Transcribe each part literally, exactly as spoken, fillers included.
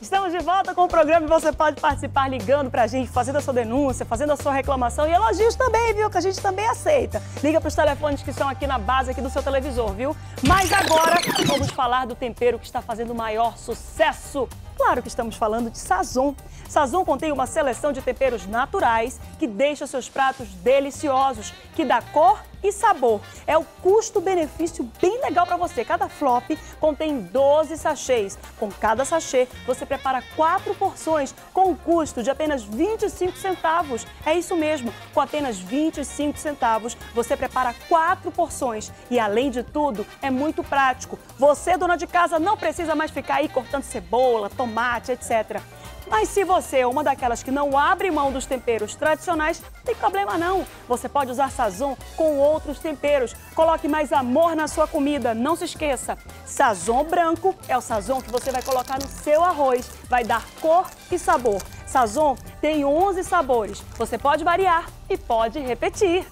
Estamos de volta com o programa e você pode participar ligando pra gente, fazendo a sua denúncia, fazendo a sua reclamação e elogios também, viu? Que a gente também aceita. Liga pros telefones que estão aqui na base aqui do seu televisor, viu? Mas agora vamos falar do tempero que está fazendo o maior sucesso. Claro que estamos falando de Sazon. Sazon contém uma seleção de temperos naturais que deixa seus pratos deliciosos, que dá cor e sabor. É o custo-benefício bem legal para você. Cada flop contém doze sachês. Com cada sachê, você prepara quatro porções com um custo de apenas vinte e cinco centavos. É isso mesmo, com apenas vinte e cinco centavos, você prepara quatro porções. E além de tudo, é muito prático. Você, dona de casa, não precisa mais ficar aí cortando cebola, tomate, etcétera. Mas se você é uma daquelas que não abre mão dos temperos tradicionais, não tem problema não. Você pode usar Sazon com outros temperos. Coloque mais amor na sua comida. Não se esqueça, Sazon branco é o Sazon que você vai colocar no seu arroz. Vai dar cor e sabor. Sazon tem onze sabores. Você pode variar e pode repetir.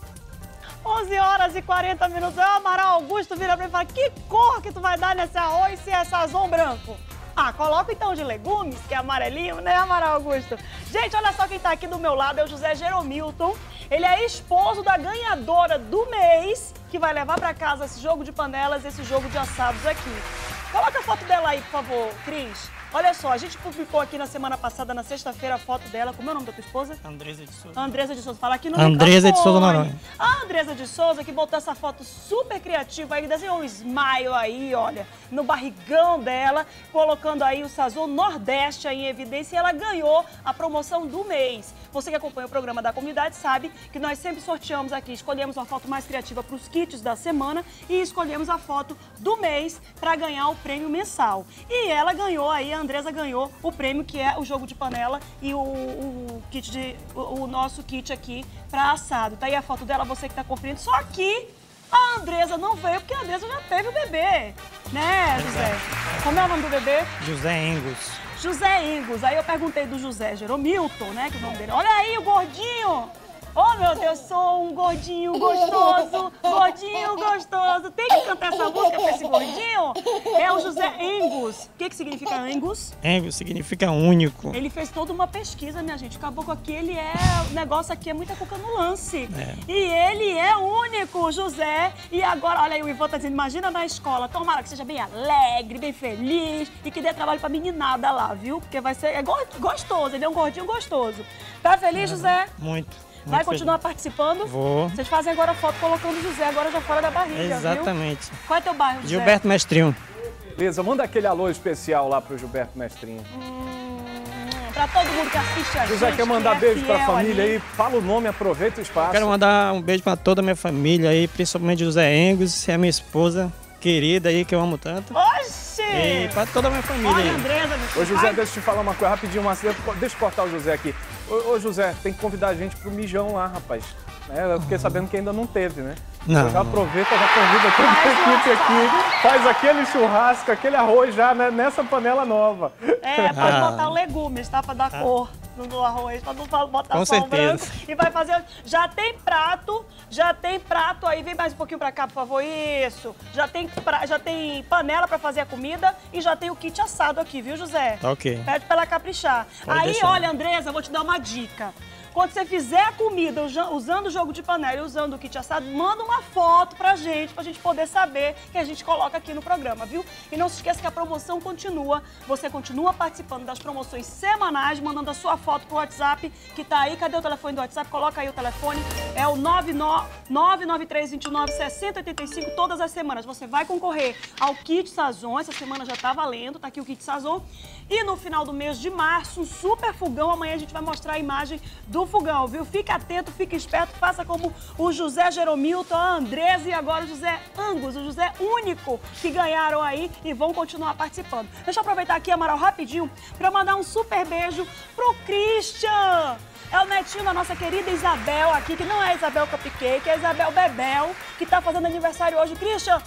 onze horas e quarenta minutos. O Amaral Augusto vira pra mim e fala: que cor que tu vai dar nesse arroz se é Sazon branco? Ah, coloca então de legumes, que é amarelinho, né, Amaral Augusto? Gente, olha só quem tá aqui do meu lado, é o José Jeromilton. Ele é esposo da ganhadora do mês, que vai levar pra casa esse jogo de panelas, esse jogo de assados aqui. Coloca a foto dela aí, por favor, Cris. Olha só, a gente publicou aqui na semana passada, na sexta-feira, a foto dela. Como é o nome da tua esposa? Andresa de Souza. Andresa de Souza. Fala aqui no Andresa de Souza Noronha. A Andresa de Souza que botou essa foto super criativa aí, desenhou um smile aí, olha, no barrigão dela, colocando aí o Sazon Nordeste aí em evidência, e ela ganhou a promoção do mês. Você que acompanha o programa da comunidade sabe que nós sempre sorteamos aqui, escolhemos uma foto mais criativa para os kits da semana e escolhemos a foto do mês para ganhar o prêmio mensal. E ela ganhou aí, a Andresa ganhou o prêmio que é o jogo de panela e o, o kit de o, o nosso kit aqui para assado. Tá aí a foto dela, você que tá conferindo. Só que a Andresa não veio porque a Andresa já teve o bebê, né, José? Como é o nome do bebê? José Engos. José Engos. Aí eu perguntei do José Jeromilton, né, que é o nome dele. Olha aí o gordinho. Oh, meu Deus, sou um gordinho gostoso, gordinho gostoso. Tem que cantar essa música pra esse gordinho? É o José Engos. O que que significa Engos? Engos significa único. Ele fez toda uma pesquisa, minha gente. O caboclo aqui, ele é... O negócio aqui é muita cuca no lance. É. E ele é único, José. E agora, olha aí, o Ivan tá dizendo, imagina na escola. Tomara que seja bem alegre, bem feliz e que dê trabalho pra meninada lá, viu? Porque vai ser é gostoso, ele é um gordinho gostoso. Tá feliz, é, José? Muito. Vai continuar participando? Vou. Vocês fazem agora foto colocando o José agora já fora da barriga, exatamente. Viu? Qual é teu bairro, José? Gilberto Mestrinho. Beleza, manda aquele alô especial lá pro Gilberto Mestrinho. Hum, pra todo mundo que assiste a gente. José quer mandar que é beijo pra família ali. aí? Fala o nome, aproveita o espaço. Quero mandar um beijo pra toda a minha família aí, principalmente José Engos, e a minha esposa querida aí, que eu amo tanto. Oxi! E pra toda a minha família. Olha, aí. Andresa, meu Ô, José, deixa eu te falar uma coisa rapidinho, Marcelo. Deixa eu cortar o José aqui. Ô, ô, José, tem que convidar a gente pro mijão lá, rapaz. É, eu fiquei sabendo que ainda não teve, né? Não. Já aproveita, já convida toda a equipe aqui, faz aquele churrasco, aquele arroz já né, nessa panela nova. É, pode Ah. botar legumes, tá? Pra dar ah. cor no arroz, pra não botar Com só o certeza. branco. E vai fazer... Já tem prato, já tem prato aí. Vem mais um pouquinho pra cá, por favor. Isso. Já tem, pra, já tem panela pra fazer a comida e já tem o kit assado aqui, viu, José? Tá ok. Pede pra ela caprichar. Pode aí, deixar. olha, Andresa, eu vou te dar uma dica. Quando você fizer a comida usando o jogo de panela e usando o kit assado, manda uma foto pra gente, pra gente poder saber que a gente coloca aqui no programa, viu? E não se esqueça que a promoção continua. Você continua participando das promoções semanais, mandando a sua foto pro WhatsApp, que tá aí. Cadê o telefone do WhatsApp? Coloca aí o telefone. É o nove nove três dois nove, seis zero oito cinco. Todas as semanas você vai concorrer ao kit Sazon. Essa semana já tá valendo, tá aqui o kit Sazon. E no final do mês de março, um super fogão. Amanhã a gente vai mostrar a imagem do fogão, viu? Fica atento, fica esperto, faça como o José Jeromilton, a Andresa e agora o José Engos, o José único que ganharam aí e vão continuar participando. Deixa eu aproveitar aqui, Amaral, rapidinho, para mandar um super beijo pro Christian. É o netinho da nossa querida Isabel aqui, que não é Isabel Cupcake, é Isabel Bebel, que tá fazendo aniversário hoje. Christian,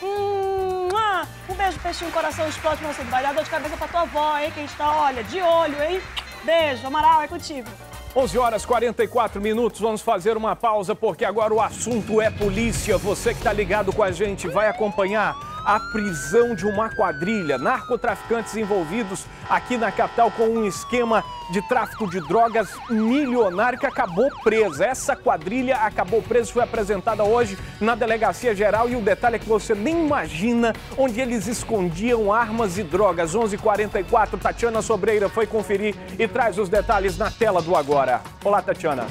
hum, um beijo, peixinho, coração explode pra você. Vai dar dor de cabeça pra tua avó, hein, que a gente tá, olha, de olho, hein? Beijo, Amaral, é contigo. onze horas e quarenta e quatro minutos, vamos fazer uma pausa porque agora o assunto é polícia. Você que está ligado com a gente vai acompanhar a prisão de uma quadrilha. Narcotraficantes envolvidos aqui na capital com um esquema de tráfico de drogas milionário que acabou presa. Essa quadrilha acabou presa, foi apresentada hoje na Delegacia Geral e o detalhe é que você nem imagina onde eles escondiam armas e drogas. onze e quarenta e quatro, Tatiana Sobreira foi conferir e traz os detalhes na tela do Agora. Olá, Tatiana.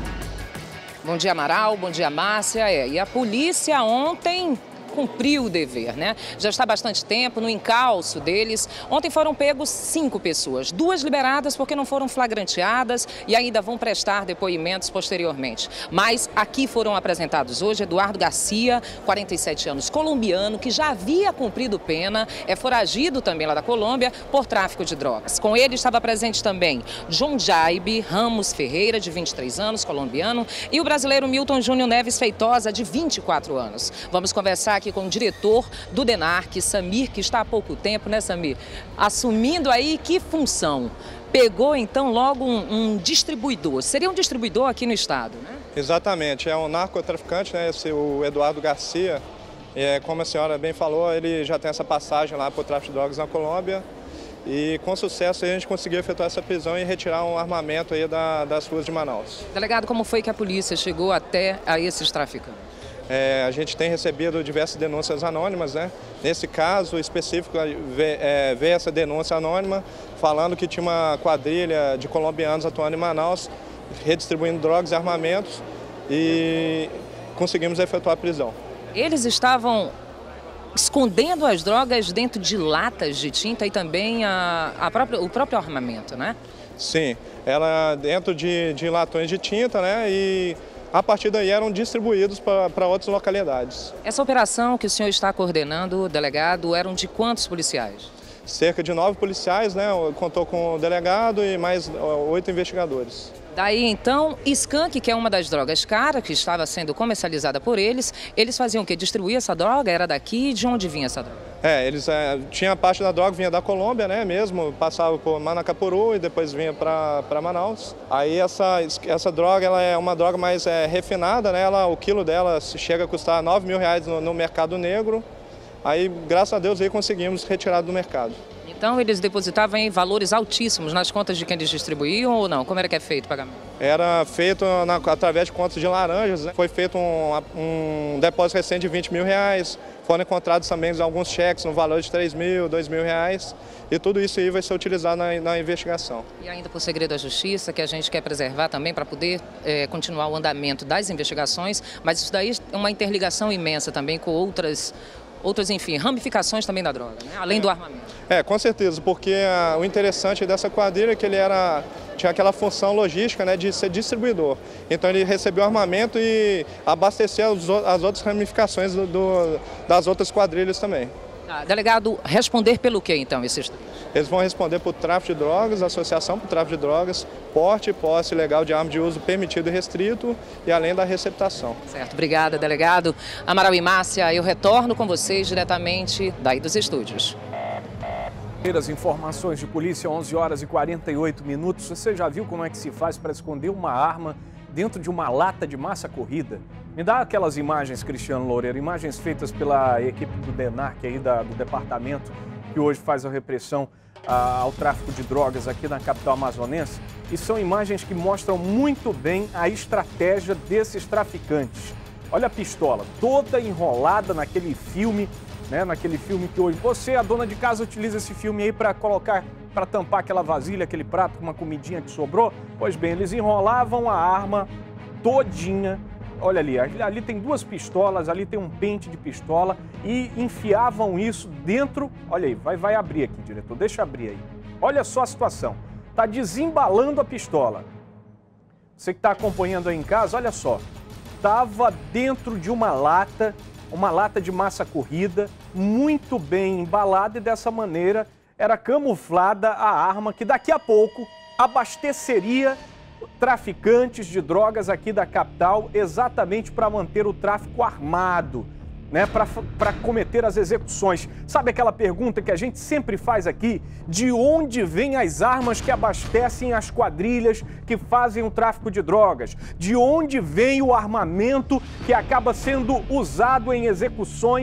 Bom dia, Amaral. Bom dia, Márcia. É, e a polícia ontem cumpriu o dever, né? Já está há bastante tempo no encalço deles. Ontem foram pegos cinco pessoas, duas liberadas porque não foram flagranteadas e ainda vão prestar depoimentos posteriormente. Mas aqui foram apresentados hoje Eduardo Garcia, quarenta e sete anos, colombiano, que já havia cumprido pena, é foragido também lá da Colômbia por tráfico de drogas. Com ele estava presente também John Jaibe Ramos Ferreira, de vinte e três anos, colombiano, e o brasileiro Milton Júnior Neves Feitosa, de vinte e quatro anos. Vamos conversar aqui com o diretor do DENARC, Samir, que está há pouco tempo, né, Samir? Assumindo aí que função? Pegou, então, logo um, um distribuidor. Seria um distribuidor aqui no estado, né? Exatamente. É um narcotraficante, né? Esse, o Eduardo Garcia. É, como a senhora bem falou, ele já tem essa passagem lá por tráfico de drogas na Colômbia. E com sucesso a gente conseguiu efetuar essa prisão e retirar um armamento aí da, das ruas de Manaus. Delegado, como foi que a polícia chegou até a esses traficantes? É, a gente tem recebido diversas denúncias anônimas, né? Nesse caso específico, veio é, essa denúncia anônima falando que tinha uma quadrilha de colombianos atuando em Manaus, redistribuindo drogas e armamentos, e conseguimos efetuar a prisão. Eles estavam escondendo as drogas dentro de latas de tinta e também a, a própria, o próprio armamento, né? Sim, ela dentro de, de latões de tinta, né? E a partir daí eram distribuídos para outras localidades. Essa operação que o senhor está coordenando, delegado, eram de quantos policiais? Cerca de nove policiais, né? Contou com o delegado e mais oito investigadores. Daí, então, skunk, que é uma das drogas caras, que estava sendo comercializada por eles, eles faziam o quê? Distribuir essa droga? Era daqui? De onde vinha essa droga? É, eles é, tinha parte da droga vinha da Colômbia, né, mesmo, passava por Manacapuru e depois vinha para Manaus. Aí essa, essa droga, ela é uma droga mais é, refinada, né, ela, o quilo dela chega a custar nove mil reais no, no mercado negro. Aí, graças a Deus, aí conseguimos retirar do mercado. Então, eles depositavam em valores altíssimos nas contas de quem eles distribuíam ou não? Como era que é feito o pagamento? Era feito na, através de contas de laranjas, né? Foi feito um, um depósito recente de vinte mil reais. Foram encontrados também alguns cheques no valor de três mil, dois mil reais. E tudo isso aí vai ser utilizado na, na investigação. E ainda por segredo da justiça, que a gente quer preservar também para poder é, continuar o andamento das investigações. Mas isso daí é uma interligação imensa também com outras... Outras, enfim, ramificações também da droga, né? Além do armamento. É, com certeza, porque a, o interessante dessa quadrilha é que ele era, tinha aquela função logística, né, de ser distribuidor. Então ele recebeu armamento e abasteceu as, as outras ramificações do, do, das outras quadrilhas também. Tá, delegado, responder pelo quê, então, esses três? Eles vão responder por tráfico de drogas, associação por tráfico de drogas, porte e posse ilegal de arma de uso permitido e restrito e além da receptação. Certo, obrigada, delegado. Amaral e Márcia, eu retorno com vocês diretamente daí dos estúdios. As informações de polícia, onze horas e quarenta e oito minutos. Você já viu como é que se faz para esconder uma arma dentro de uma lata de massa corrida? Me dá aquelas imagens, Cristiano Loureiro, imagens feitas pela equipe do DENARC, aí da, do departamento que hoje faz a repressão ah, ao tráfico de drogas aqui na capital amazonense. E são imagens que mostram muito bem a estratégia desses traficantes. Olha a pistola, toda enrolada naquele filme, né? Naquele filme que hoje você, a dona de casa, utiliza esse filme aí para colocar, para tampar aquela vasilha, aquele prato com uma comidinha que sobrou. Pois bem, eles enrolavam a arma todinha. Olha ali, ali tem duas pistolas, ali tem um pente de pistola e enfiavam isso dentro. Olha aí, vai, vai abrir aqui, diretor, deixa abrir aí. Olha só a situação, tá desembalando a pistola. Você que está acompanhando aí em casa, olha só, estava dentro de uma lata, uma lata de massa corrida, muito bem embalada e dessa maneira era camuflada a arma que daqui a pouco abasteceria traficantes de drogas aqui da capital, exatamente para manter o tráfico armado, né, para cometer as execuções. Sabe aquela pergunta que a gente sempre faz aqui? De onde vêm as armas que abastecem as quadrilhas que fazem o tráfico de drogas? De onde vem o armamento que acaba sendo usado em execuções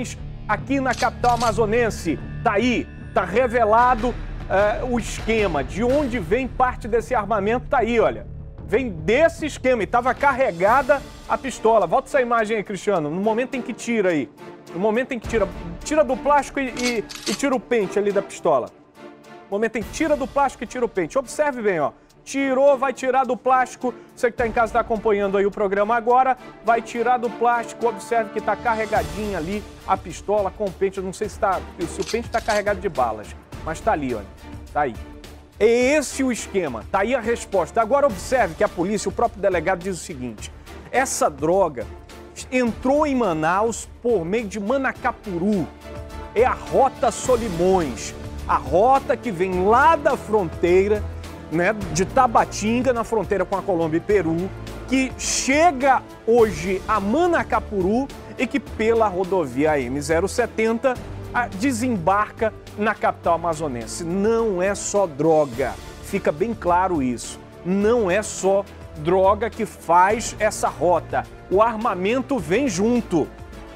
aqui na capital amazonense. Tá aí, tá revelado uh, o esquema, de onde vem parte desse armamento, tá aí, olha. Vem desse esquema e estava carregada a pistola. Volta essa imagem aí, Cristiano, no momento em que tira aí. No momento em que tira, tira do plástico e, e, e tira o pente ali da pistola. No momento em que tira do plástico e tira o pente. Observe bem, ó. Tirou, vai tirar do plástico. Você que está em casa está acompanhando aí o programa agora. Vai tirar do plástico. Observe que está carregadinha ali a pistola com o pente. Eu não sei se, tá, se o pente está carregado de balas, mas está ali, olha. Está aí. É esse o esquema. Está aí a resposta. Agora observe que a polícia, o próprio delegado diz o seguinte. Essa droga entrou em Manaus por meio de Manacapuru. É a Rota Solimões. A rota que vem lá da fronteira, né, de Tabatinga, na fronteira com a Colômbia e Peru, que chega hoje a Manacapuru e que pela rodovia M zero setenta desembarca na capital amazonense. Não é só droga, fica bem claro isso. Não é só droga que faz essa rota. O armamento vem junto.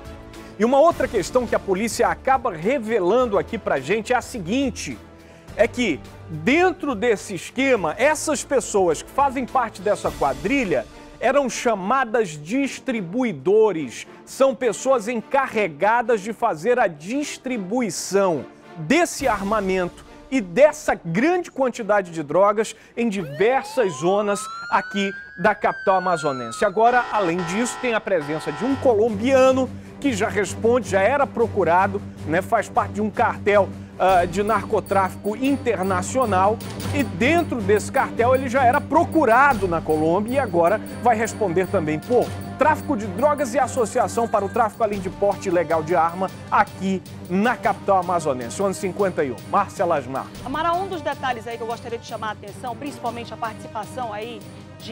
E uma outra questão que a polícia acaba revelando aqui pra gente é a seguinte, é que dentro desse esquema, essas pessoas que fazem parte dessa quadrilha eram chamadas distribuidores. São pessoas encarregadas de fazer a distribuição desse armamento e dessa grande quantidade de drogas em diversas zonas aqui da capital amazonense. Agora, além disso, tem a presença de um colombiano que já responde, já era procurado, né, faz parte de um cartel uh, de narcotráfico internacional e dentro desse cartel ele já era procurado na Colômbia e agora vai responder também por tráfico de drogas e associação para o tráfico além de porte ilegal de arma aqui na capital amazonense. onze e cinquenta e um. Márcia Lasmar. Amaral, um dos detalhes aí que eu gostaria de chamar a atenção, principalmente a participação aí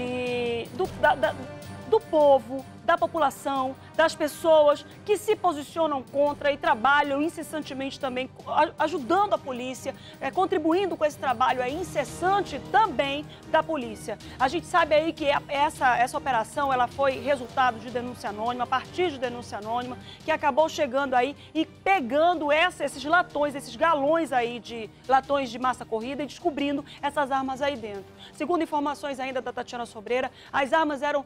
de, do, da, da, do povo, da população, das pessoas que se posicionam contra e trabalham incessantemente também, ajudando a polícia, é, contribuindo com esse trabalho é incessante também da polícia. A gente sabe aí que essa, essa operação ela foi resultado de denúncia anônima, a partir de denúncia anônima, que acabou chegando aí e pegando essa, esses latões, esses galões aí de latões de massa corrida e descobrindo essas armas aí dentro. Segundo informações ainda da Tatiana Sobreira, as armas eram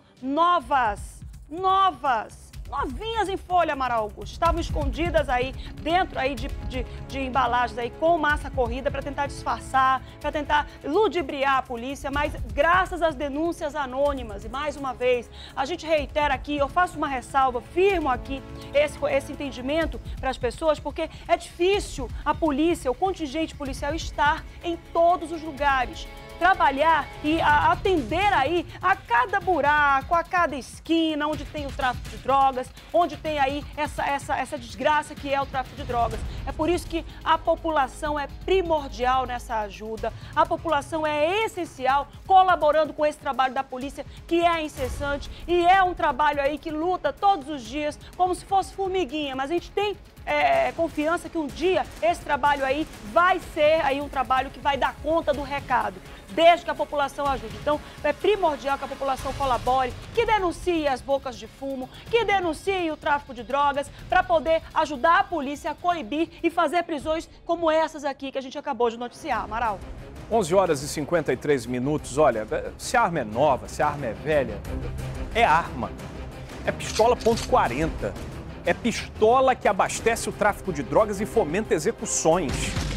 novas. Novas, novinhas em folha, Amaral Augusto. Estavam escondidas aí, dentro aí de, de, de embalagens aí com massa corrida para tentar disfarçar, para tentar ludibriar a polícia, mas graças às denúncias anônimas, e mais uma vez, a gente reitera aqui, eu faço uma ressalva, firmo aqui esse, esse entendimento para as pessoas, porque é difícil a polícia, o contingente policial estar em todos os lugares. Trabalhar e a, atender aí a cada buraco, a cada esquina, onde tem o tráfico de drogas, onde tem aí essa, essa, essa desgraça que é o tráfico de drogas. É por isso que a população é primordial nessa ajuda, a população é essencial colaborando com esse trabalho da polícia, que é incessante e é um trabalho aí que luta todos os dias como se fosse formiguinha, mas a gente tem É, confiança que um dia esse trabalho aí vai ser aí um trabalho que vai dar conta do recado, desde que a população ajude. Então, é primordial que a população colabore, que denuncie as bocas de fumo, que denuncie o tráfico de drogas, para poder ajudar a polícia a coibir e fazer prisões como essas aqui que a gente acabou de noticiar. Amaral. onze horas e cinquenta e três minutos. Olha, se a arma é nova, se a arma é velha, é arma. É pistola ponto quarenta. É pistola que abastece o tráfico de drogas e fomenta execuções.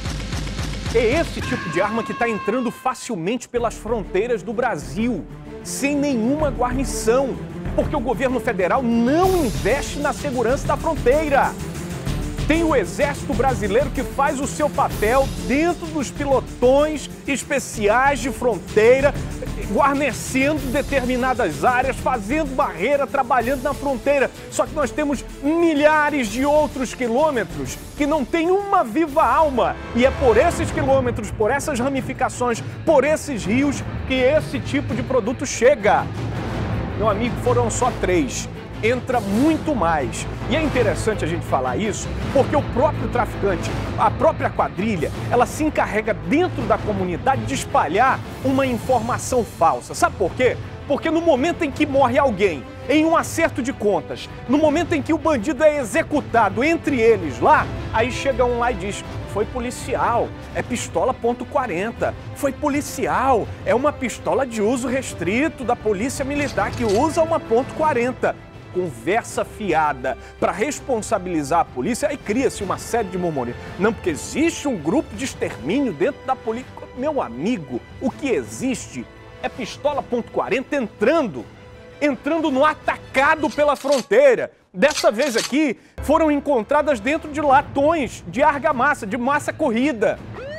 É esse tipo de arma que está entrando facilmente pelas fronteiras do Brasil, sem nenhuma guarnição, porque o governo federal não investe na segurança da fronteira. Tem o Exército Brasileiro que faz o seu papel dentro dos pilotões especiais de fronteira, guarnecendo determinadas áreas, fazendo barreira, trabalhando na fronteira. Só que nós temos milhares de outros quilômetros que não tem uma viva alma. E é por esses quilômetros, por essas ramificações, por esses rios que esse tipo de produto chega. Meu amigo, foram só três. Entra muito mais. E é interessante a gente falar isso porque o próprio traficante, a própria quadrilha, ela se encarrega dentro da comunidade de espalhar uma informação falsa. Sabe por quê? Porque no momento em que morre alguém em um acerto de contas, no momento em que o bandido é executado entre eles lá, aí chega um lá e diz: foi policial, é pistola ponto quarenta, foi policial, é uma pistola de uso restrito da polícia militar que usa uma ponto quarenta. Conversa fiada para responsabilizar a polícia, aí cria-se uma série de murmúrios. Não, porque existe um grupo de extermínio dentro da polícia. Meu amigo, o que existe é pistola ponto quarenta entrando entrando no atacado pela fronteira. Dessa vez aqui, foram encontradas dentro de latões de argamassa, de massa corrida.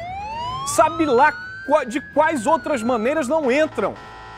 Sabe lá de quais outras maneiras não entram.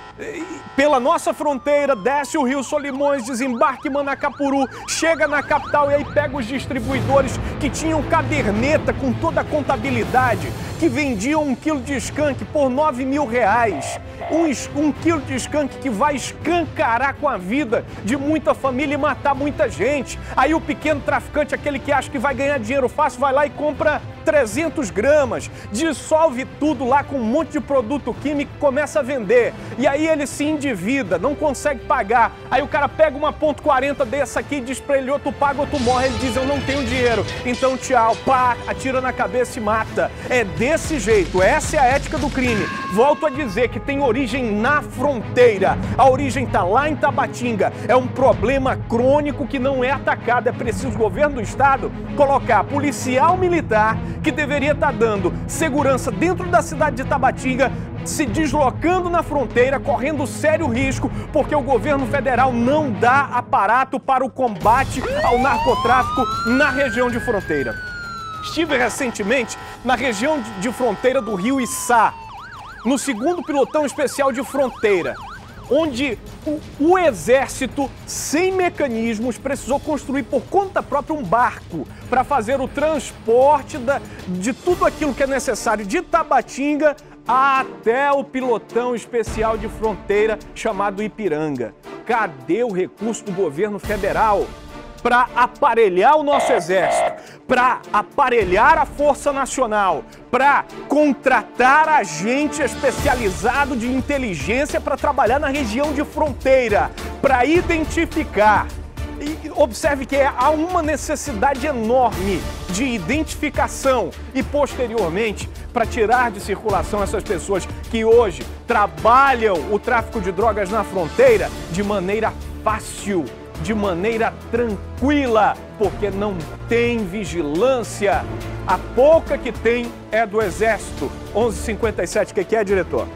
Pela nossa fronteira, desce o Rio Solimões, desembarca em Manacapuru, chega na capital e aí pega os distribuidores que tinham caderneta com toda a contabilidade, que vendiam um quilo de skunk por nove mil reais. Um, um quilo de skunk que vai escancarar com a vida de muita família e matar muita gente. Aí o pequeno traficante, aquele que acha que vai ganhar dinheiro fácil, vai lá e compra trezentos gramas, dissolve tudo lá com um monte de produto químico e começa a vender. E aí ele se endivida, não consegue pagar. Aí o cara pega uma ponto quarenta dessa aqui e diz pra ele: ou tu paga ou tu morre. Ele diz: eu não tenho dinheiro. Então tchau, pá, atira na cabeça e mata. É desse jeito, essa é a ética do crime. Volto a dizer que tem origem na fronteira. A origem tá lá em Tabatinga. É um problema crônico que não é atacado. É preciso o governo do estado colocar policial militar que deveria estar dando segurança dentro da cidade de Tabatinga, se deslocando na fronteira, correndo sério risco, porque o governo federal não dá aparato para o combate ao narcotráfico na região de fronteira. Estive recentemente na região de fronteira do Rio Içá, no segundo Pelotão Especial de Fronteira, onde o, o Exército, sem mecanismos, precisou construir por conta própria um barco para fazer o transporte da, de tudo aquilo que é necessário de Tabatinga até o Pelotão Especial de Fronteira chamado Ipiranga. Cadê o recurso do governo federal para aparelhar o nosso Exército, para aparelhar a Força Nacional, para contratar agente especializado de inteligência para trabalhar na região de fronteira, para identificar? E observe que há uma necessidade enorme de identificação e, posteriormente, para tirar de circulação essas pessoas que hoje trabalham o tráfico de drogas na fronteira de maneira fácil, de maneira tranquila, porque não tem vigilância. A pouca que tem é do Exército. onze e cinquenta e sete, o que, que é, diretor?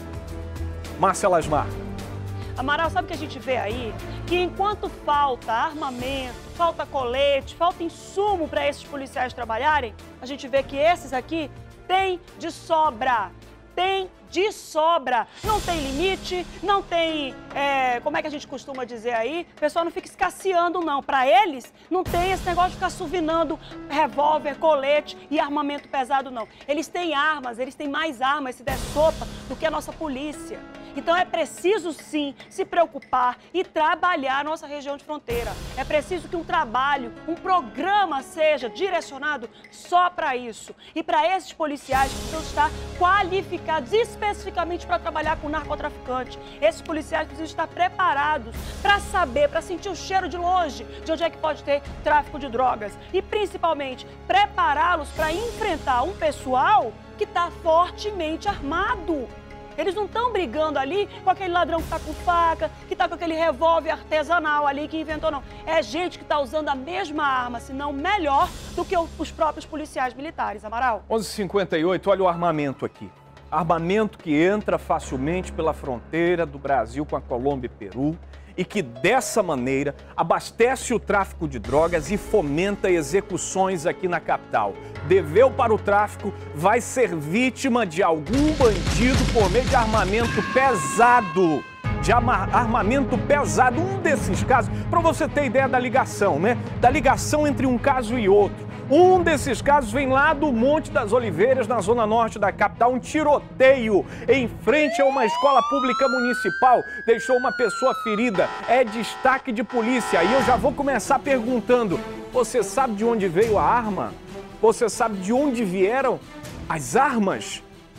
Márcia Lasmar. Amaral, sabe o que a gente vê aí? Que enquanto falta armamento, falta colete, falta insumo para esses policiais trabalharem, a gente vê que esses aqui têm de sobra. Tem de sobra. Não tem limite, não tem, é, como é que a gente costuma dizer aí? O pessoal não fica escasseando, não. Para eles, não tem esse negócio de ficar suvinando revólver, colete e armamento pesado, não. Eles têm armas, eles têm mais armas, se der sopa, do que a nossa polícia. Então é preciso, sim, se preocupar e trabalhar a nossa região de fronteira. É preciso que um trabalho, um programa seja direcionado só para isso. E para esses policiais que precisam estar qualificados especificamente para trabalhar com narcotraficante. Esses policiais precisam estar preparados para saber, para sentir o cheiro de longe de onde é que pode ter tráfico de drogas. E principalmente prepará-los para enfrentar um pessoal que está fortemente armado. Eles não estão brigando ali com aquele ladrão que está com faca, que está com aquele revólver artesanal ali que inventou, não. É gente que está usando a mesma arma, se não melhor, do que os próprios policiais militares, Amaral. onze e cinquenta e oito, olha o armamento aqui. Armamento que entra facilmente pela fronteira do Brasil com a Colômbia e Peru e que, dessa maneira, abastece o tráfico de drogas e fomenta execuções aqui na capital. Deveu para o tráfico, vai ser vítima de algum bandido por meio de armamento pesado. De armamento pesado. Um desses casos, para você ter ideia da ligação, né? Da ligação entre um caso e outro. Um desses casos vem lá do Monte das Oliveiras, na zona norte da capital. Um tiroteio em frente a uma escola pública municipal deixou uma pessoa ferida. É destaque de polícia. E eu já vou começar perguntando: você sabe de onde veio a arma? Você sabe de onde vieram as armas?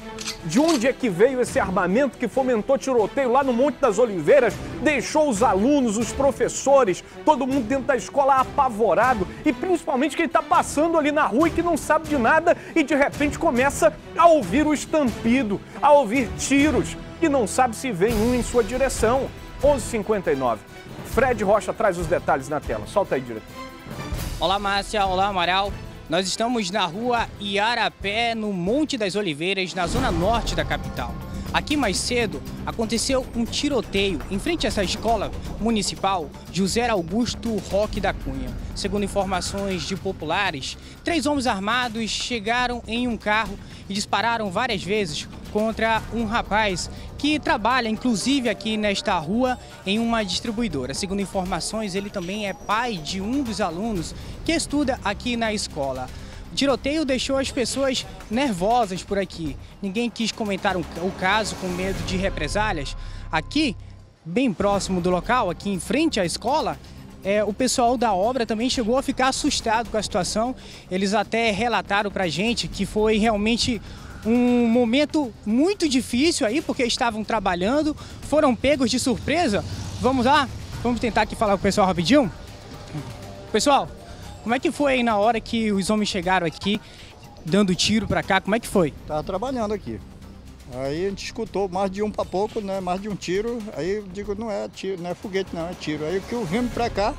De onde é que veio esse armamento que fomentou tiroteio lá no Monte das Oliveiras, deixou os alunos, os professores, todo mundo dentro da escola apavorado e principalmente quem está passando ali na rua e que não sabe de nada e de repente começa a ouvir o estampido, a ouvir tiros e não sabe se vem um em sua direção. onze e cinquenta e nove. Fred Rocha traz os detalhes na tela. Solta aí, diretor. Olá, Márcia. Olá, Amaral. Nós estamos na rua Iarapé, no Monte das Oliveiras, na zona norte da capital. Aqui mais cedo aconteceu um tiroteio em frente a essa escola municipal José Augusto Roque da Cunha. Segundo informações de populares, três homens armados chegaram em um carro e dispararam várias vezes contra um rapaz que trabalha, inclusive, aqui nesta rua em uma distribuidora. Segundo informações, ele também é pai de um dos alunos que estuda aqui na escola. O tiroteio deixou as pessoas nervosas por aqui. Ninguém quis comentar o caso com medo de represálias. Aqui, bem próximo do local, aqui em frente à escola, é, o pessoal da obra também chegou a ficar assustado com a situação. Eles até relataram pra gente que foi realmente um momento muito difícil aí, porque estavam trabalhando, foram pegos de surpresa. Vamos lá? Vamos tentar aqui falar com o pessoal rapidinho? Pessoal, como é que foi aí na hora que os homens chegaram aqui, dando tiro pra cá? Como é que foi? Tava trabalhando aqui. Aí a gente escutou mais de um para pouco, né? Mais de um tiro. Aí eu digo, não é tiro, não é foguete, não, é tiro. Aí que eu vim pra cá,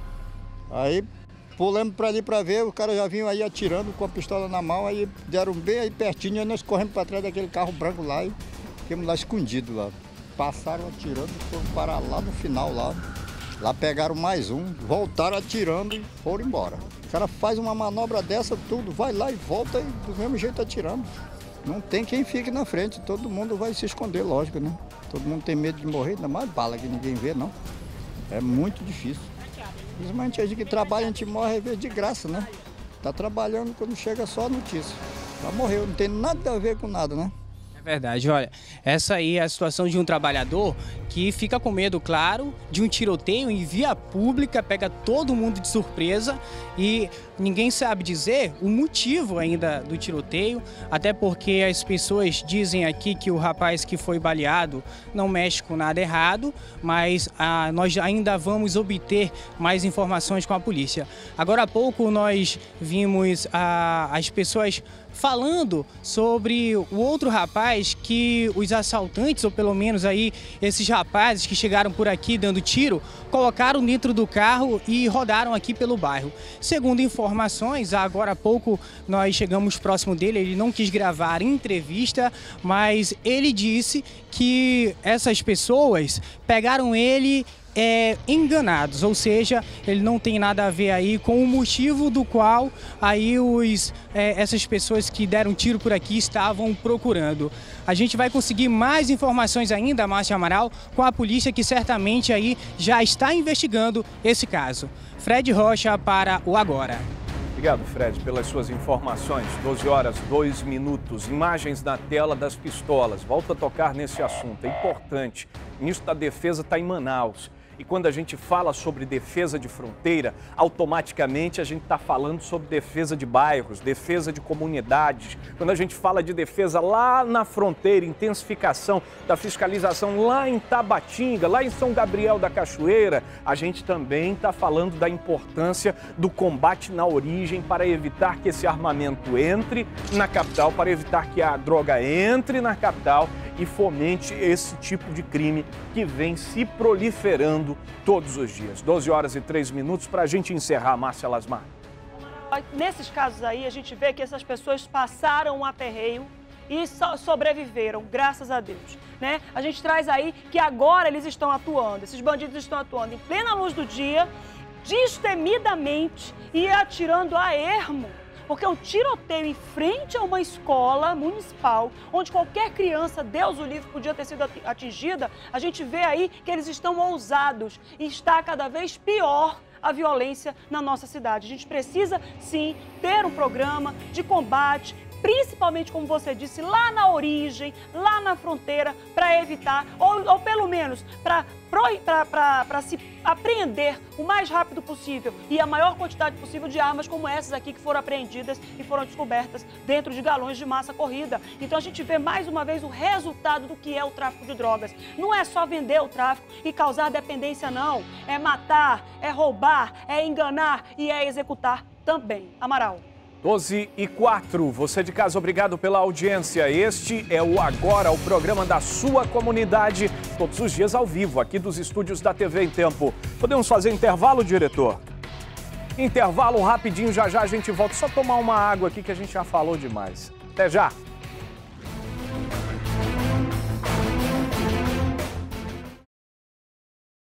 aí pulamos para ali para ver, o cara já vinha aí atirando com a pistola na mão, aí deram bem aí pertinho, aí nós corremos para trás daquele carro branco lá e ficamos lá escondidos lá. Passaram atirando e foram parar lá no final lá. Lá pegaram mais um, voltaram atirando e foram embora. O cara faz uma manobra dessa, tudo, vai lá e volta e do mesmo jeito atirando. Não tem quem fique na frente, todo mundo vai se esconder, lógico, né? Todo mundo tem medo de morrer, ainda mais bala que ninguém vê, não. É muito difícil. Principalmente a gente que trabalha, a gente morre às vezes de graça, né? Tá trabalhando quando chega só a notícia. Já morreu, não tem nada a ver com nada, né? É verdade, olha, essa aí é a situação de um trabalhador que fica com medo, claro, de um tiroteio em via pública, pega todo mundo de surpresa e ninguém sabe dizer o motivo ainda do tiroteio, até porque as pessoas dizem aqui que o rapaz que foi baleado não mexe com nada errado, mas ah, nós ainda vamos obter mais informações com a polícia. Agora há pouco nós vimos ah, as pessoas falando sobre o outro rapaz que os assaltantes, ou pelo menos aí esses rapazes que chegaram por aqui dando tiro, colocaram dentro do carro e rodaram aqui pelo bairro. Segundo informações, agora há pouco nós chegamos próximo dele, ele não quis gravar entrevista, mas ele disse que essas pessoas pegaram ele É, enganados, ou seja, ele não tem nada a ver aí com o motivo do qual aí os, é, essas pessoas que deram tiro por aqui estavam procurando. A gente vai conseguir mais informações ainda, Márcia Amaral, com a polícia que certamente aí já está investigando esse caso. Fred Rocha para o Agora. Obrigado, Fred, pelas suas informações. doze horas, dois minutos. Imagens na tela das pistolas. Volto a tocar nesse assunto. É importante. O ministro da Defesa está em Manaus. E quando a gente fala sobre defesa de fronteira, automaticamente a gente está falando sobre defesa de bairros, defesa de comunidades. Quando a gente fala de defesa lá na fronteira, intensificação da fiscalização lá em Tabatinga, lá em São Gabriel da Cachoeira, a gente também está falando da importância do combate na origem para evitar que esse armamento entre na capital, para evitar que a droga entre na capital e fomente esse tipo de crime que vem se proliferando todos os dias. doze horas e três minutos para a gente encerrar, Márcia Lasmar. Nesses casos aí, a gente vê que essas pessoas passaram um aperreio e so- sobreviveram, graças a Deus, né? A gente traz aí que agora eles estão atuando, esses bandidos estão atuando em plena luz do dia, destemidamente e atirando a ermo. Porque um tiroteio em frente a uma escola municipal, onde qualquer criança, Deus o livre, podia ter sido atingida, a gente vê aí que eles estão ousados e está cada vez pior a violência na nossa cidade. A gente precisa, sim, ter um programa de combate, principalmente, como você disse, lá na origem, lá na fronteira, para evitar, ou, ou pelo menos para se apreender o mais rápido possível e a maior quantidade possível de armas como essas aqui que foram apreendidas e foram descobertas dentro de galões de massa corrida. Então a gente vê mais uma vez o resultado do que é o tráfico de drogas. Não é só vender o tráfico e causar dependência, não. É matar, é roubar, é enganar e é executar também. Amaral. doze e quatro, você de casa, obrigado pela audiência. Este é o Agora, o programa da sua comunidade, todos os dias ao vivo, aqui dos estúdios da T V em Tempo. Podemos fazer intervalo, diretor? Intervalo rapidinho, já já a gente volta. Só tomar uma água aqui que a gente já falou demais. Até já!